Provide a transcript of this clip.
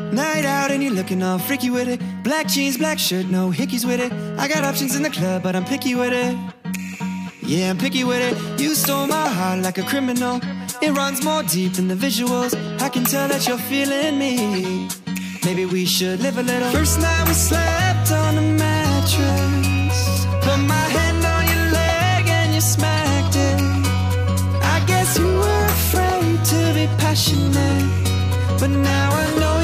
Night out and you're looking all freaky with it. Black jeans, black shirt, no hickeys with it. I got options in the club, but I'm picky with it. Yeah, I'm picky with it. You stole my heart like a criminal. It runs more deep than the visuals. I can tell that you're feeling me. Maybe we should live a little. First night we slept on a mattress. Put my hand on your leg and you smacked it. I guess you were afraid to be passionate, but now I know